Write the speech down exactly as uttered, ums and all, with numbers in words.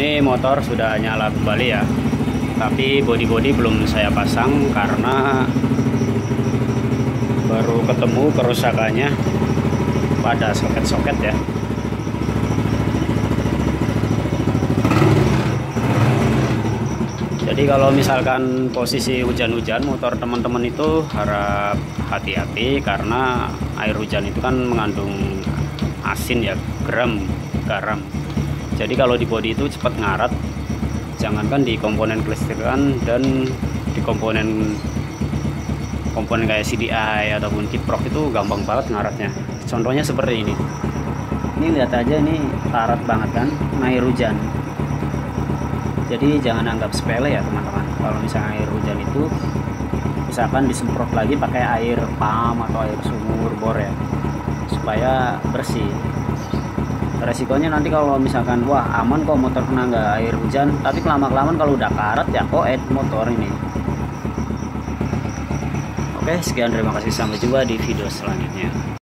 Ini motor sudah nyala kembali ya, tapi bodi-bodi belum saya pasang karena baru ketemu kerusakannya pada soket-soket ya. Jadi kalau misalkan posisi hujan-hujan, motor teman-teman itu harap hati-hati karena air hujan itu kan mengandung asin ya, garam, garam. Jadi kalau di bodi itu cepat ngarat, jangankan di komponen kelistrikan dan di komponen komponen kayak C D I ataupun kiprok itu gampang banget ngaratnya. Contohnya seperti ini. Ini lihat aja, ini karat banget kan, air hujan. Jadi jangan anggap sepele ya teman-teman. Kalau misalnya air hujan itu misalkan disemprot lagi pakai air pam atau air sumur bor ya, supaya bersih. Resikonya nanti kalau misalkan wah aman kok motor kena nggak air hujan, tapi kelama-kelamaan kalau udah karat ya koet motor ini. Oke, sekian, terima kasih, sampai jumpa di video selanjutnya.